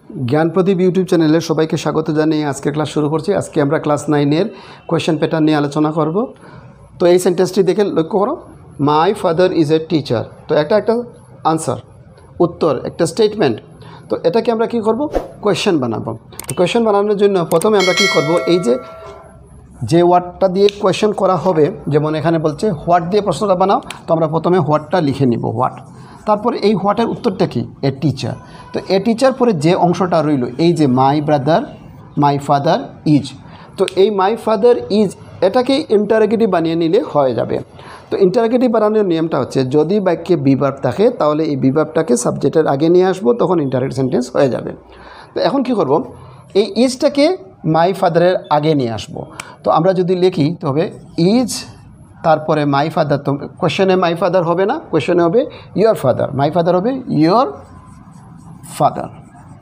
ज्ञान Pradeep YouTube channel सबाई के स्वागत जानिए आज के क्लास शुरू करছি। আজকে আমরা ক্লাস 9 এর কোশ্চেন প্যাটার্ন নিয়ে আলোচনা করব। তো এই সেন্টেন্সটি দেখে লক্ষ্য করো, my father is a teacher. তো একটা আনসার, উত্তর, একটা স্টেটমেন্ট। তো এটাকে আমরা কি করব, কোশ্চেন বানাবো। তো কোশ্চেন বানানোর জন্য প্রথমে আমরা কি করব, এই যে ওয়ার্ডটা দিয়ে কোশ্চেন করা হবে, যেমন এখানে বলছে হোয়াট দিয়ে প্রশ্নটা বানাও, তো আমরা প্রথমে হোয়াটটা লিখে নিব, হোয়াট। তারপরে এই হোয়াটের উত্তরটা কি, এ টিচার। তো এ টিচার পরে যে অংশটা রইল, এই যে my brother, my father is. তো এই মাই ফাদার ইজ এটাকে ইন্টারোগেটিভ বানিয়ে নিলে হয়ে যাবে। তো ইন্টারোগেটিভ বানানোর নিয়মটা হচ্ছে, যদি বাক্যে বিভার্ব থাকে তাহলে এই বিভার্বটাকে সাবজেক্টের আগে নিয়ে আসবো, তখন ইন্টারোগেটিভ সেন্টেন্স হয়ে যাবে। তো এখন কি করব, এই ইজটাকে মাই ফাদারের আগে নিয়ে আসবো। তো আমরা যদি লিখি তবে ইজ তারপরে মাই ফাদার, তো কোশ্চেনে মাই ফাদার হবে না, কোশ্চেনে হবে ইয়োর ফাদার। মাই ফাদার হবে ইয়োর ফাদার।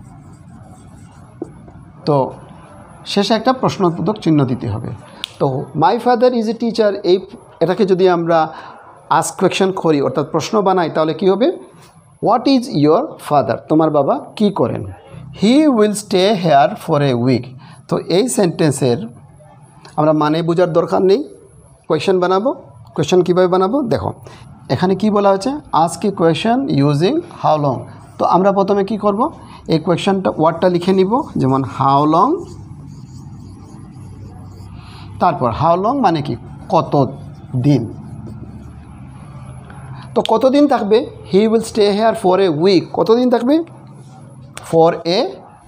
তো শেষে একটা প্রশ্নবোধক চিহ্ন দিতে হবে। তো my father is a teacher, এটাকে যদি আমরা আস্ক কোয়েশ্চন করি, অর্থাৎ প্রশ্ন বানাই, তাহলে কি হবে, হোয়াট ইজ ইয়োর ফাদার, তোমার বাবা কি করেন। He will stay here for a week. তো এই সেন্টেন্সের আমরা মানে বোঝার দরকার নেই, কোয়েশ্চেন বানাবো। কোয়েশ্চেন কীভাবে বানাবো দেখো, এখানে কি বলা হয়েছে, ask a question using how long. তো আমরা প্রথমে কি করব, এই কোয়েশ্চনটা ওয়ার্ডটা লিখে নিব, যেমন হাউ লং। তারপর হাউ লং মানে কি, কত দিন। তো কতদিন থাকবে, he will stay here for a week. কতদিন থাকবে, ফর এ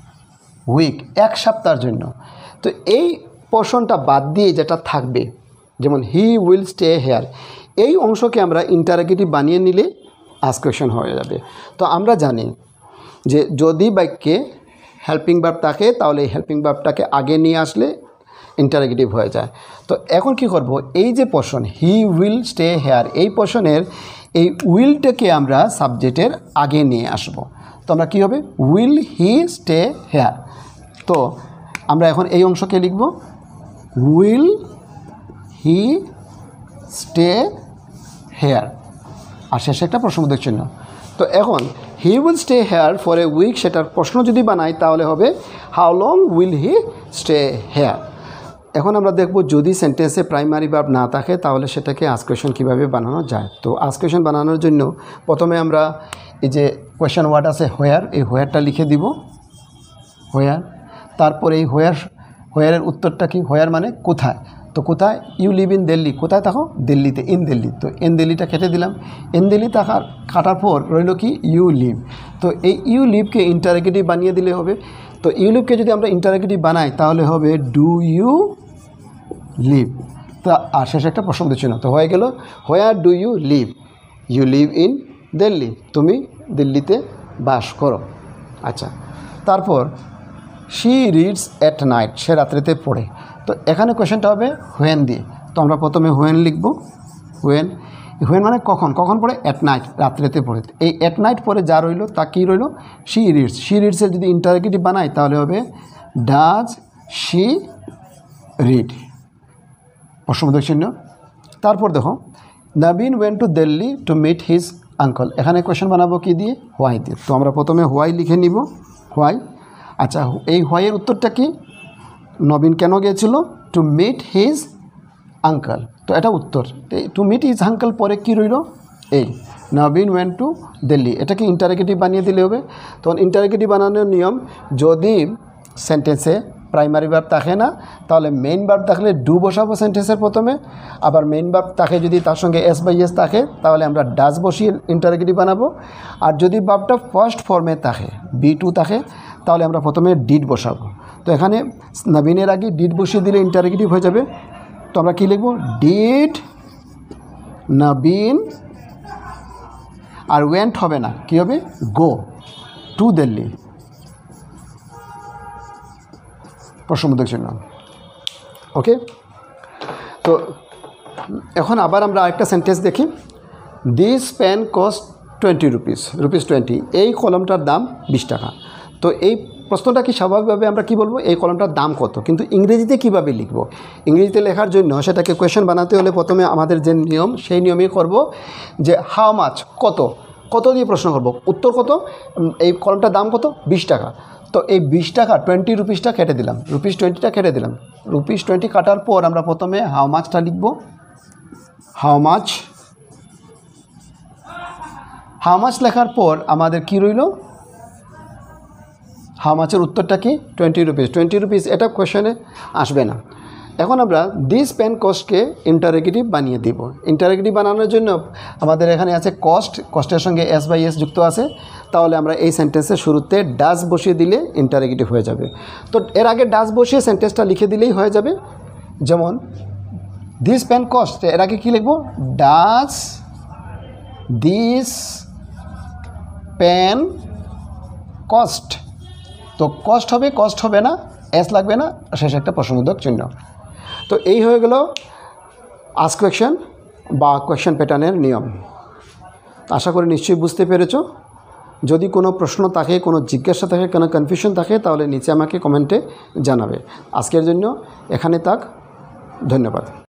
উইক, এক সপ্তাহের জন্য। তো এই পোর্শনটা বাদ দিয়ে যেটা থাকবে, যেমন হি উইল স্টে হেয়ার, এই অংশকে আমরা ইন্টারোগেটিভ বানিয়ে নিলে আস্ক কোয়েশ্চন হয়ে যাবে। তো আমরা জানি যে যদি বাক্যে হেল্পিং ভার্ব থাকে তাহলে এই হেল্পিং ভার্বটাকে আগে নিয়ে আসলে ইন্টারোগেটিভ হয়ে যায়। তো এখন কি করব, এই যে portion he will stay here, এই পোর্শনের এই উইলটাকে আমরা সাবজেক্টের আগে নিয়ে আসব। তো আমরা কী হবে, উইল হি স্টে হেয়ার। তো আমরা এখন এই অংশকে লিখব, উইল হি স্টে হেয়ার, আর শেষে একটা প্রশ্নবোধক চিহ্ন। তো এখন he will stay here for a week, সেটার প্রশ্ন যদি বানাই তাহলে হবে how long will he stay here. এখন আমরা দেখব, যদি সেন্টেন্সে প্রাইমারি ভার্ব না থাকে তাহলে সেটাকে আস্ক কোয়েশ্চন কীভাবে বানানো যায়। তো আস্ক কোয়েশ্চন বানানোর জন্য প্রথমে আমরা এই যে কোয়েশ্চন ওয়ার্ড আছে হোয়ার, এই হোয়ারটা লিখে দিব, হোয়ার। তারপরে এই হোয়ারের উত্তরটা কি, হোয়ার মানে কোথায়। তো কোথায়, ইউ লিভ ইন দিল্লি, কোথায় থাকো, দিল্লিতে, ইন দিল্লি। তো ইন দিল্লিটা কেটে দিলাম, ইন দিল্লি কাটার পর রইল কি, ইউ লিভ। তো এই ইউ লিভকে ইন্টারোগেটিভ বানিয়ে দিলে হবে। তো ইউ লিভকে যদি আমরা ইন্টারোগেটিভ বানাই তাহলে হবে ডু ইউ লিভ। তো আর শেষে একটা প্রশ্নবোধক চিহ্ন। তো হয়ে গেল, where do you live, you live in Delhi, তুমি দিল্লিতে বাস করো। আচ্ছা, তারপর শি রিডস অ্যাট নাইট, সে রাত্রিতে পড়ে। তো এখানে কোয়েশ্চেনটা হবে হোয়েন দিয়ে। তো আমরা প্রথমে হোয়েন লিখব, হোয়েন। হোয়েন মানে কখন, কখন পড়ে, অ্যাট নাইট, রাত্রিতে পড়ে। এই অ্যাট নাইট পরে যা রইল তা কী রইল, শি রিডস। শি রিডসের যদি ইন্টারোগেটিভ বানাই তাহলে হবে ডাজ শি রিড, প্রশ্নবোধক চিহ্ন। তারপর দেখো, Nabin went to Delhi to meet his uncle. এখানে কোয়েশ্চেন বানাবো কি দিয়ে, হোয়াই দিয়ে। তো আমরা প্রথমে হোয়াই লিখে নিব, হোয়াই। আচ্ছা, এই হোয়াইয়ের উত্তরটা কি, নবীন কেন গিয়েছিল, টু মিট হিজ আঙ্কল। তো এটা উত্তর। টু মিট হিজ আঙ্কল পরে কি রইল, এই নবীন ওয়েন্ট টু দিল্লি, এটাকে ইন্টারোগেটিভ বানিয়ে দিলে হবে। তখন ইন্টারোগেটিভ বানানোর নিয়ম, যদি সেন্টেন্সে প্রাইমারি ভার্ব থাকে না তাহলে মেইন ভার্ব থাকলে ডু বসাবো সেন্টেন্সের প্রথমে। আবার মেইন ভার্ব থাকে যদি তার সঙ্গে এস বাই এস থাকে তাহলে আমরা ডাজ বসিয়ে ইন্টারোগেটিভ বানাবো। আর যদি ভার্বটা ফার্স্ট ফর্মে থাকে, বি টু থাকে, তাহলে আমরা প্রথমে ডিড বসাবো। তো এখানে নবীনের আগে ডিড বসিয়ে দিলে ইন্টারোগেটিভ হয়ে যাবে। তো আমরা কী লিখব, ডিড নবীন, আর ওয়েন্ট হবে না, কী হবে, গো টু দিল্লি, প্রশ্নবোধক চিহ্ন। ওকে, তো এখন আবার আমরা আরেকটা সেন্টেন্স দেখি। This pen cost 20 rupees, rupees 20, এই কলমটার দাম 20 টাকা। তো এই প্রশ্নটা কি স্বাভাবিকভাবে আমরা কি বলবো, এই কলমটার দাম কত, কিন্তু ইংরেজিতে কিভাবে লিখব। ইংরেজিতে লেখার জন্য সেটাকে কোয়েশ্চেন বানাতে হলে প্রথমে আমাদের যে নিয়ম, সেই নিয়মেই করব, যে হাউ মাচ, কত, কত দিয়ে প্রশ্ন করব, উত্তর কত, এই কলমটার দাম কত, 20 টাকা। তো এই 20 টাকা 20 রুপিসটা কেটে দিলাম, রুপিস 20টা কেটে দিলাম। রুপিস 20 কাটার পর আমরা প্রথমে হাউ মাচটা লিখব। হাউ মাচ লেখার পর আমাদের কি রইল, হাউ মাচের উত্তরটা কি 20 রুপিস। 20 রুপিস এটা কোয়েশনে আসবে না। এখন আমরা দিস পেন কস্টকে ইন্টারোগেটিভ বানিয়ে দিব। ইন্টারোগেটিভ বানানোর জন্য আমাদের এখানে আছে কস্ট, কস্টের সঙ্গে এস বাই এস যুক্ত আছে, তাহলে আমরা এই সেন্টেন্সের শুরুতে ডাজ বসিয়ে দিলে ইন্টারোগেটিভ হয়ে যাবে। তো এর আগে ডাজ বসিয়ে সেন্টেন্সটা লিখে দিলেই হয়ে যাবে। যেমন দিস পেন কস্ট, এর আগে কী লিখব, ডাজ দিস পেন কস্ট। তো কস্ট হবে না, এস লাগবে না, শেষে একটা প্রশ্নবোধক চিহ্ন। তো এই হয়ে গেল আস্ক কোয়েশ্চেন বা কোয়েশ্চেন প্যাটার্নের নিয়ম। আশা করি নিশ্চয়ই বুঝতে পেরেছ। যদি কোনো প্রশ্ন থাকে, কোনো জিজ্ঞাসা থাকে, কোনো কনফিউশন থাকে, তাহলে নিচে আমাকে কমেন্টে জানাবে। আজকের জন্য এখানে থাক, ধন্যবাদ।